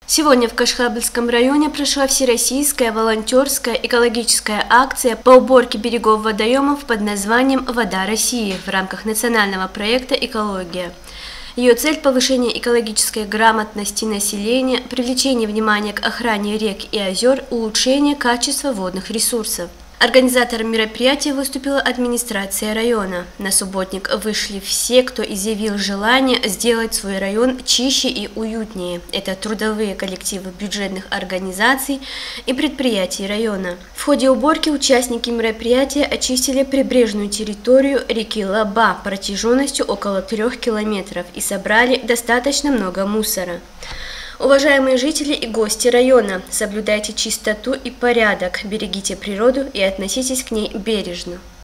Сегодня в Кашхабльском районе прошла всероссийская волонтерская экологическая акция по уборке берегов водоемов под названием «Вода России» в рамках национального проекта «Экология». Ее цель – повышение экологической грамотности населения, привлечение внимания к охране рек и озер, улучшение качества водных ресурсов. Организатором мероприятия выступила администрация района. На субботник вышли все, кто изъявил желание сделать свой район чище и уютнее. Это трудовые коллективы бюджетных организаций и предприятий района. В ходе уборки участники мероприятия очистили прибрежную территорию реки Лаба протяженностью около 3 километров и собрали достаточно много мусора. Уважаемые жители и гости района, соблюдайте чистоту и порядок, берегите природу и относитесь к ней бережно.